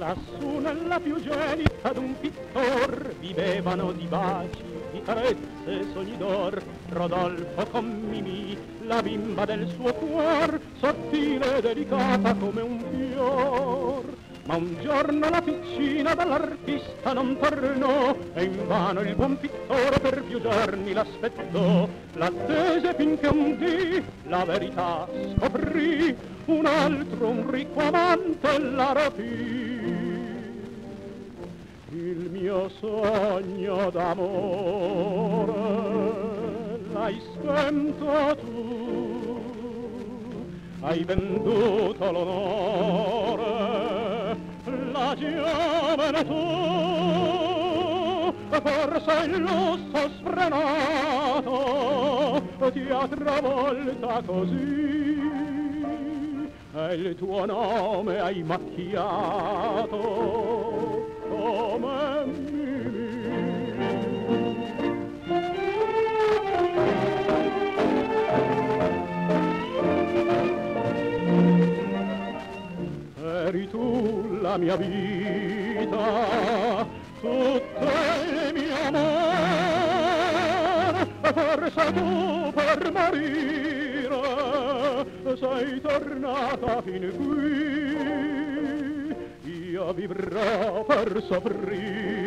Lassù nella più gelida d'un pittor vivevano di baci, di carezze, sogni d'or. Rodolfo con Mimì, la bimba del suo cuor, sottile e delicata come un fior. Ma un giorno la piccina dall'artista non tornò e invano il buon pittore per più giorni l'aspettò. L'attese finché un dì la verità scoprì, un altro, un ricco amante la rapì. Il mio sogno d'amore l'hai spento tu, hai venduto l'onore, la gioventù, forse il lusso sfrenato ti ha travolta così e il tuo nome hai macchiato come Mimì. Eri tu la mia vita, tutto il mio amore, forse tu per morire sei tornata fin qui, io vivrò per soffrire.